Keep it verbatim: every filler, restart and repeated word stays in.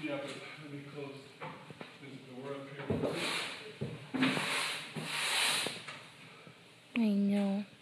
Yeah, but let me close this door up here. I know.